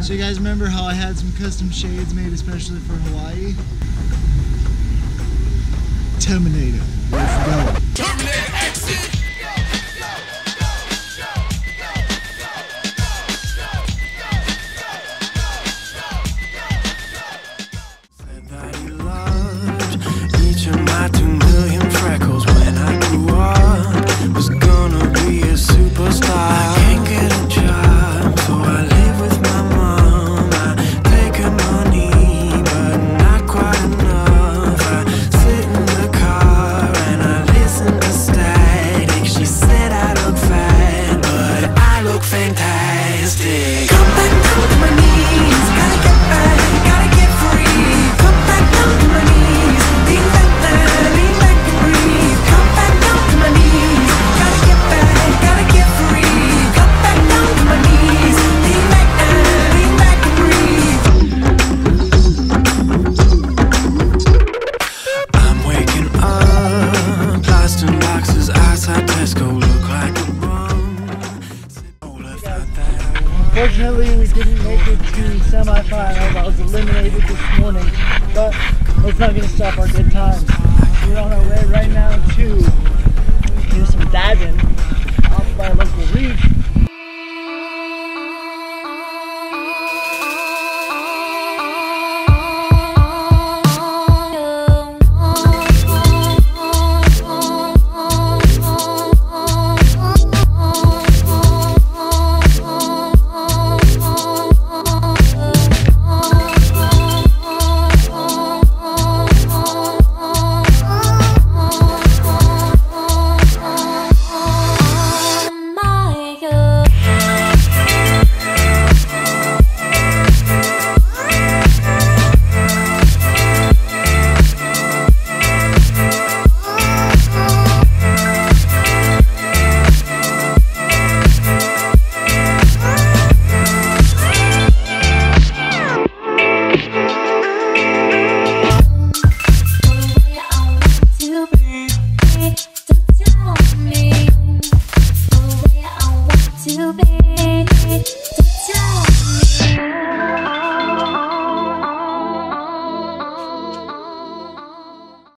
So you guys remember how I had some custom shades made especially for Hawaii? Terminator. Let's go. Terminator exit. Said that he loved each of my 2 million freckles when I grew up. Was gonna be a superstar. I can't get a job, so I live with my mom. I take her money, but not quite enough. I sit in the car and I listen to static. She said I look fat, but I look fantastic. Come back down to my knees, gotta get back, gotta get free. Come back down to my knees, lean back and breathe. Come back down to my knees, gotta get back, gotta get free. Come back down to my knees, lean back and breathe. I'm waking up, lost in boxes outside Tesco, look like a bum. Unfortunately, we didn't make it to semi-final. I was eliminated this morning, but it's not going to stop our good times. We're on our way